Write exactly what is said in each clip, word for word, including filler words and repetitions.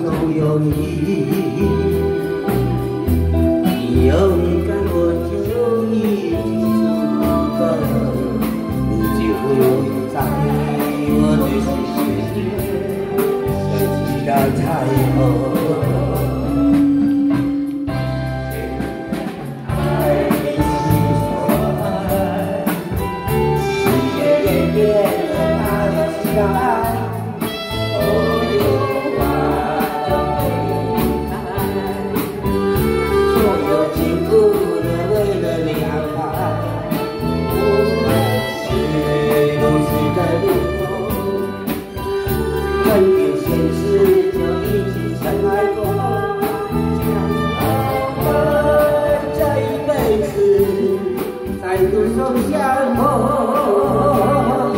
中有你，你勇敢我就一起走过，你就在我的心里，想起来才好。 看遍现实，就一起相爱过，这一辈子再度手相逢。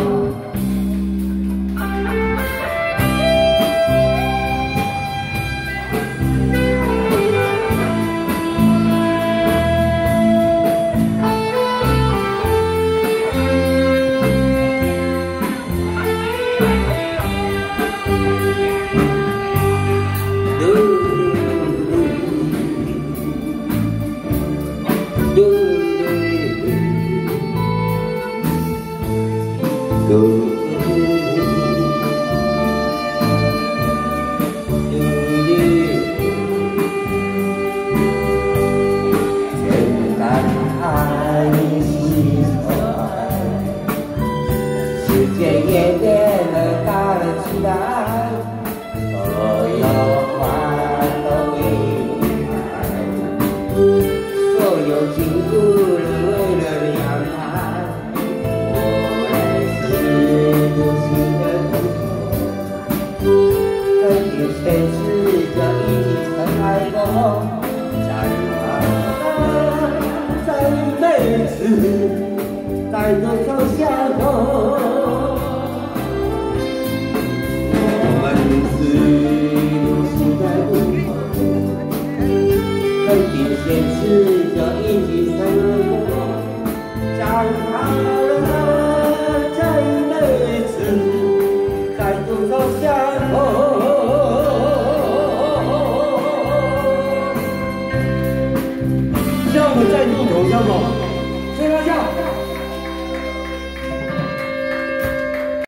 简单爱喜欢，世界也变得大了起来，所有花都为你开，所有情故为了你安排。 现实就一起曾爱过，再爱，再一辈子，再多手相逢。我们是如此的不同，看尽现实就一起曾爱过，再爱，再一辈子，再多手相逢。 让我们再度走相逢，谢谢大家。